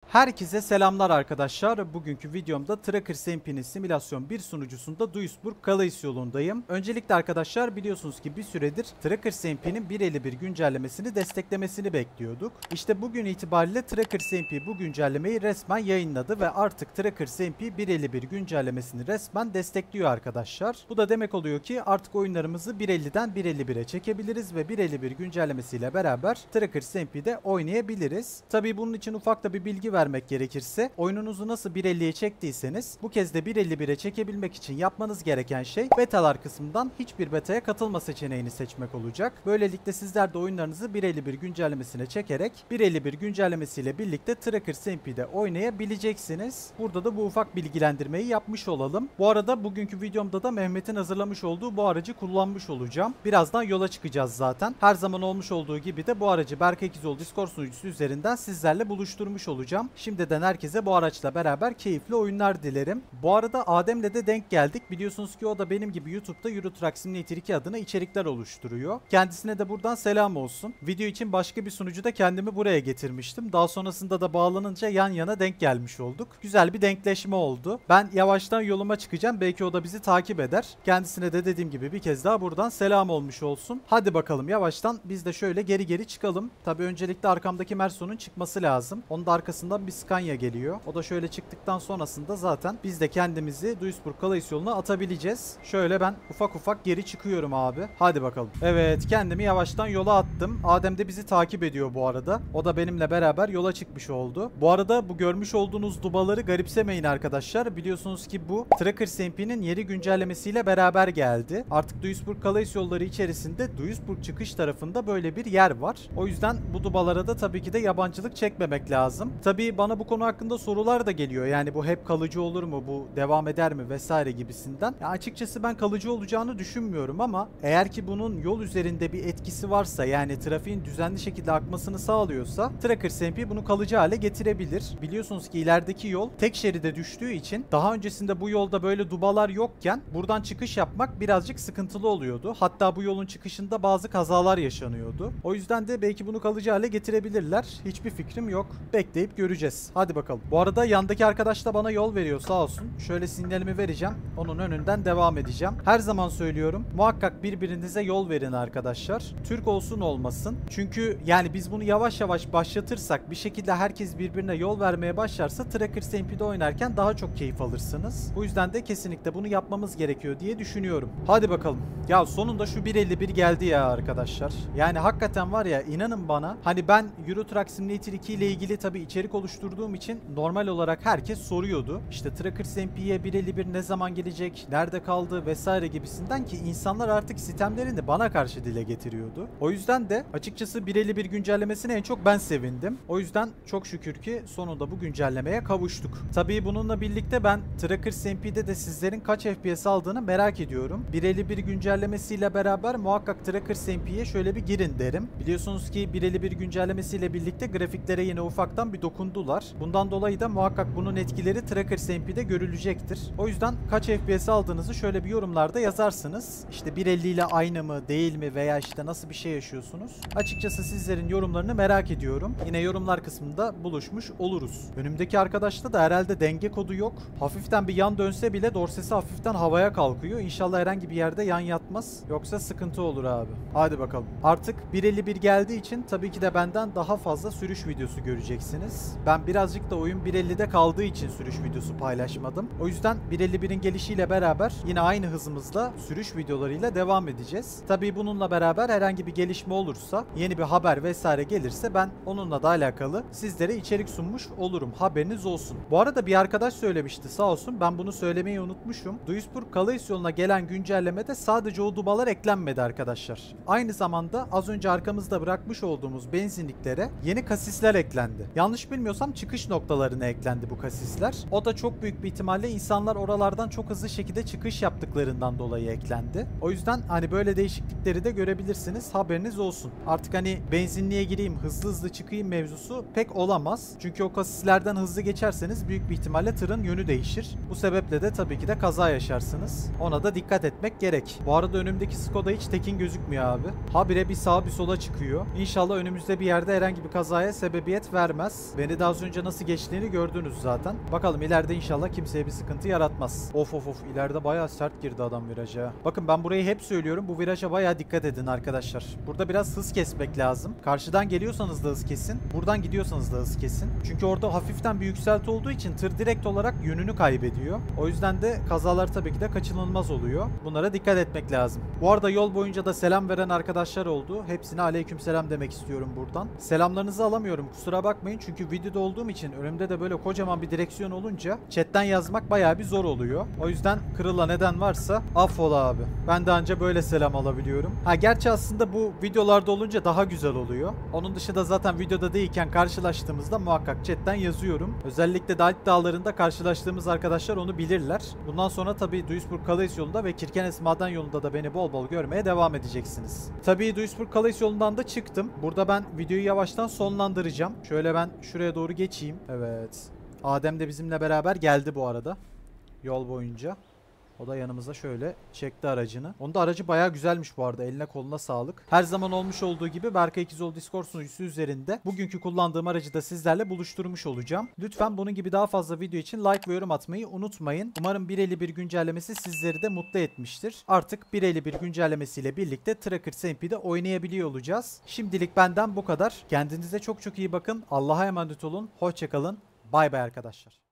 Herkese selamlar arkadaşlar. Bugünkü videomda Tracker SMP'nin simülasyon 1 sunucusunda Duisburg Calais yolundayım. Öncelikle arkadaşlar biliyorsunuz ki bir süredir Tracker SMP'nin 1.51 güncellemesini desteklemesini bekliyorduk. İşte bugün itibariyle Tracker SMP bu güncellemeyi resmen yayınladı ve artık Tracker SMP 1.51 güncellemesini resmen destekliyor arkadaşlar. Bu da demek oluyor ki artık oyunlarımızı 1.50'den 1.51'e çekebiliriz ve 1.51 güncellemesiyle beraber Tracker SMP'de oynayabiliriz. Tabii bunun için ufak da bir bilgi vermek gerekirse, oyununuzu nasıl 1.50'ye çektiyseniz bu kez de 1.51'e çekebilmek için yapmanız gereken şey betalar kısmından hiçbir betaya katılma seçeneğini seçmek olacak. Böylelikle sizler de oyunlarınızı 1.51 güncellemesine çekerek 1.51 güncellemesiyle birlikte Tracker SMP'de oynayabileceksiniz. Burada da bu ufak bilgilendirmeyi yapmış olalım. Bu arada bugünkü videomda da Mehmet'in hazırlamış olduğu bu aracı kullanmış olacağım. Birazdan yola çıkacağız zaten. Her zaman olmuş olduğu gibi de bu aracı Berkay İkizoğlu Discord sunucusu üzerinden sizlerle buluşturmuş olacağım. Şimdiden herkese bu araçla beraber keyifli oyunlar dilerim. Bu arada Adem'le de denk geldik. Biliyorsunuz ki o da benim gibi YouTube'da Euro Truck Simulator 2 adına içerikler oluşturuyor. Kendisine de buradan selam olsun. Video için başka bir sunucuda kendimi buraya getirmiştim. Daha sonrasında da bağlanınca yan yana denk gelmiş olduk. Güzel bir denkleşme oldu. Ben yavaştan yoluma çıkacağım. Belki o da bizi takip eder. Kendisine de dediğim gibi bir kez daha buradan selam olmuş olsun. Hadi bakalım yavaştan biz de şöyle geri çıkalım. Tabii öncelikle arkamdaki Merson'un çıkması lazım. Onun da arkasından bir Scania geliyor. O da şöyle çıktıktan sonrasında zaten biz de kendimizi Duisburg Calais yoluna atabileceğiz. Şöyle ben ufak geri çıkıyorum abi. Hadi bakalım. Evet, kendimi yavaştan yola attım. Adem de bizi takip ediyor bu arada. O da benimle beraber yola çıkmış oldu. Bu arada bu görmüş olduğunuz dubaları garipsemeyin arkadaşlar. Biliyorsunuz ki bu Tracker SMP'nin yeni güncellemesiyle beraber geldi. Artık Duisburg Calais yolları içerisinde Duisburg çıkış tarafında böyle bir yer var. O yüzden bu dubalara da tabii ki de yabancılık çekmemek lazım. Tabii bana bu konu hakkında sorular da geliyor. Yani bu hep kalıcı olur mu? Bu devam eder mi? Vesaire gibisinden. Ya açıkçası ben kalıcı olacağını düşünmüyorum ama eğer ki bunun yol üzerinde bir etkisi varsa, yani trafiğin düzenli şekilde akmasını sağlıyorsa Tracker SMP bunu kalıcı hale getirebilir. Biliyorsunuz ki ilerideki yol tek şeride düştüğü için daha öncesinde bu yolda böyle dubalar yokken buradan çıkış yapmak birazcık sıkıntılı oluyordu. Hatta bu yolun çıkışında bazı kazalar yaşanıyordu. O yüzden de belki bunu kalıcı hale getirebilirler. Hiçbir fikrim yok. Bekleyip göreceğiz. Hadi bakalım. Bu arada yandaki arkadaş da bana yol veriyor sağ olsun. Şöyle sinyalimi vereceğim. Onun önünden devam edeceğim. Her zaman söylüyorum. Muhakkak birbirinize yol verin arkadaşlar. Türk olsun olmasın. Çünkü yani biz bunu yavaş başlatırsak, bir şekilde herkes birbirine yol vermeye başlarsa Tracker SMP'de oynarken daha çok keyif alırsınız. Bu yüzden de kesinlikle bunu yapmamız gerekiyor diye düşünüyorum. Hadi bakalım. Ya sonunda şu 1.51 geldi ya arkadaşlar. Yani hakikaten var ya, inanın bana. Hani ben Euro Truck Simulator 2 ile ilgili tabii içerik oluşturduğum için normal olarak herkes soruyordu. İşte Tracker SMP'ye 1.51 ne zaman gelecek, nerede kaldı vesaire gibisinden, ki insanlar artık sistemlerini bana karşı dile getiriyordu. O yüzden de açıkçası 1.51 güncellemesine en çok ben sevindim. O yüzden çok şükür ki sonunda bu güncellemeye kavuştuk. Tabii bununla birlikte ben Tracker SMP'de de sizlerin kaç FPS aldığını merak ediyorum. 1.51 güncellemesiyle beraber muhakkak Tracker SMP'ye şöyle bir girin derim. Biliyorsunuz ki 1.51 güncellemesiyle birlikte grafiklere yine ufaktan bir dokundular. Bundan dolayı da muhakkak bunun etkileri Tracker SMP'de görülecektir. O yüzden kaç FPS aldığınızı şöyle bir yorumlarda yazarsınız. İşte 1.50 ile aynı mı, değil mi, veya işte nasıl bir şey yaşıyorsunuz? Açıkçası sizlerin yorumlarını merak ediyorum. Yine yorumlar kısmında buluşmuş oluruz. Önümdeki arkadaşta da herhalde denge kodu yok. Hafiften bir yan dönse bile dorsesi hafiften havaya kalkıyor. İnşallah herhangi bir yerde yan yatmaz. Yoksa sıkıntı olur abi. Hadi bakalım. Artık 1.51 geldiği için tabii ki de benden daha fazla sürüş videosu göreceksiniz. Ben birazcık da oyun 1.50'de kaldığı için sürüş videosu paylaşmadım. O yüzden 1.51'in gelişiyle beraber yine aynı hızımızla sürüş videolarıyla devam edeceğiz. Tabii bununla beraber herhangi bir gelişme olursa, yeni bir haber vesaire gelirse ben onunla da alakalı sizlere içerik sunmuş olurum. Haberiniz olsun. Bu arada bir arkadaş söylemişti sağ olsun. Ben bunu söylemeyi unutmuşum. Duisburg Calais yoluna gelen güncellemede sadece o dubalar eklenmedi arkadaşlar. Aynı zamanda az önce arkamızda bırakmış olduğumuz benzinliklere yeni kasisler eklendi. Yanlış bilmiyorsam çıkış noktalarına eklendi bu kasisler. O da çok büyük bir ihtimalle insanlar oralardan çok hızlı şekilde çıkış yaptıklarından dolayı eklendi. O yüzden hani böyle değişiklikleri de görebilirsiniz. Haberiniz olsun. Artık hani benzinliğe gireyim, hızlı çıkayım mevzusu pek olamaz. Çünkü o kasislerden hızlı geçerseniz büyük bir ihtimalle tırın yönü değişir. Bu sebeple de tabii ki de kaza yaşarsınız. Ona da dikkat etmek gerek. Bu arada önümdeki Skoda hiç tekin gözükmüyor abi. Habire bir sağa bir sola çıkıyor. İnşallah önümüzde bir yerde herhangi bir kazaya sebebiyet vermez. Beni de az önce nasıl geçtiğini gördünüz zaten. Bakalım ileride inşallah kimseye bir sıkıntı yaratmaz. Of of of, ileride bayağı sert girdi adam viraja. Bakın ben burayı hep söylüyorum, bu viraja bayağı dikkat edin arkadaşlar. Burada biraz hız kesmek lazım. Karşıdan geliyorsanız da hız kesin. Buradan gidiyorsanız da hız kesin. Çünkü orada hafiften bir yükselti olduğu için tır direkt olarak yönünü kaybediyor. O yüzden de kazalar tabii ki de kaçınılmaz oluyor. Bunlara dikkat etmek lazım. Bu arada yol boyunca da selam veren arkadaşlar oldu. Hepsine aleykümselam demek istiyorum buradan. Selamlarınızı alamıyorum, kusura bakmayın. Çünkü videoda olduğum için önümde de böyle kocaman bir direksiyon olunca chatten yazmak bayağı bir zor oluyor. O yüzden kırıla neden varsa affola abi. Ben de anca böyle selam alabiliyorum. Ha gerçi aslında bu videolarda olunca daha güzel oluyor. Onun dışında zaten videoda değilken karşılaştığımızda muhakkak chatten yazıyorum. Özellikle Dalit Dağları'nda karşılaştığımız arkadaşlar onu bilirler. Bundan sonra tabii Duisburg-Calais yolunda ve Kirkenes-Maden yolunda da beni bol bol görmeye devam edeceksiniz. Tabii Duisburg-Calais yolundan da çıktım. Burada ben videoyu yavaştan sonlandıracağım. Şöyle ben şuraya doğru geçeyim. Evet. Adem de bizimle beraber geldi bu arada. Yol boyunca. O da yanımıza şöyle çekti aracını. Onun da aracı bayağı güzelmiş bu arada. Eline koluna sağlık. Her zaman olmuş olduğu gibi Berkay İkizoğlu Discord sunucusu üzerinde bugünkü kullandığım aracı da sizlerle buluşturmuş olacağım. Lütfen bunun gibi daha fazla video için like ve yorum atmayı unutmayın. Umarım 1.51 güncellemesi sizleri de mutlu etmiştir. Artık 1.51 güncellemesiyle birlikte Tracker SMP'de oynayabiliyor olacağız. Şimdilik benden bu kadar. Kendinize çok çok iyi bakın. Allah'a emanet olun. Hoşça kalın. Bay bay arkadaşlar.